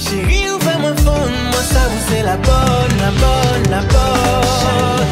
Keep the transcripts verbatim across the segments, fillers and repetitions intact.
Chérie, ouvre mon phone, moi ça vous c'est la bonne, la bonne, la bonne.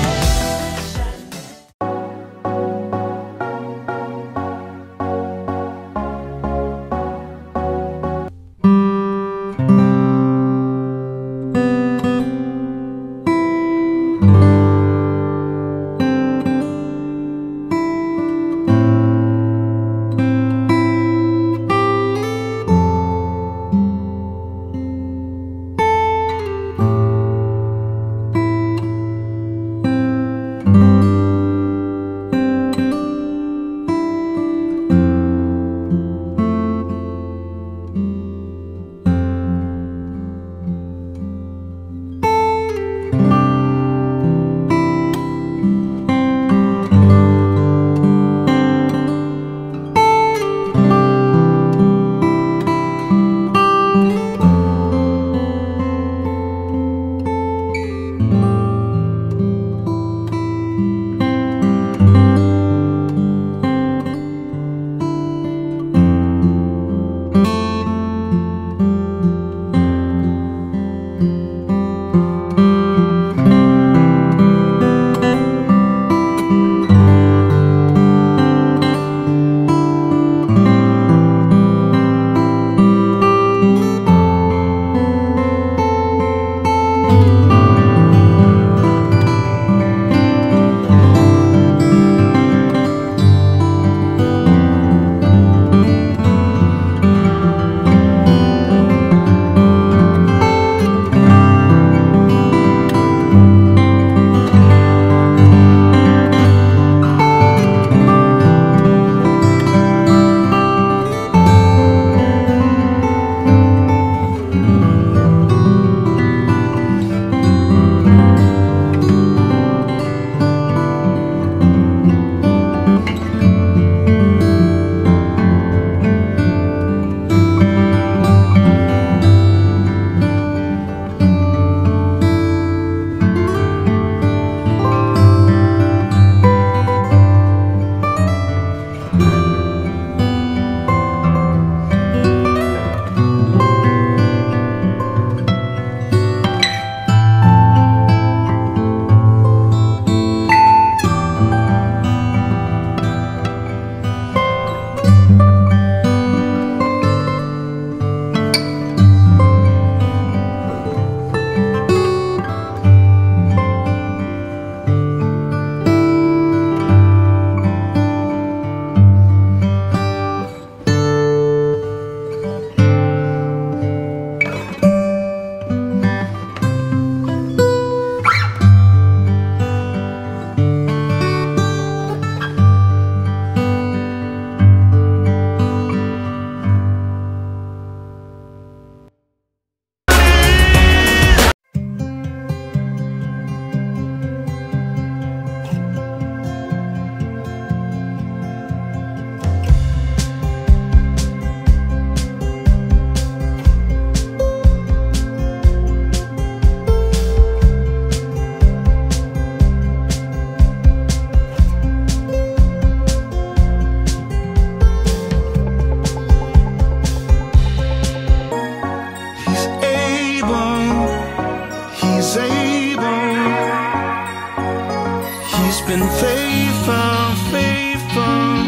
He's been faithful, faithful,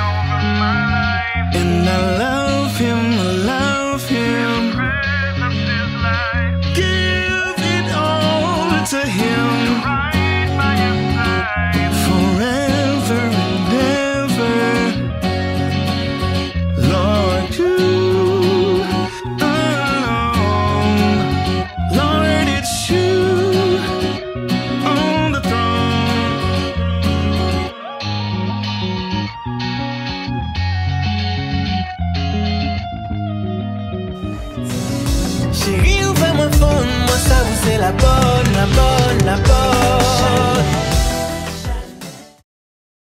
and I love him, I love him. Give it all to him, forever and ever. Lord, you alone, Lord, it's you on the throne. Chérie, ouvre mon phone, moi ça vous c'est la bonne, la bonne, la bonne.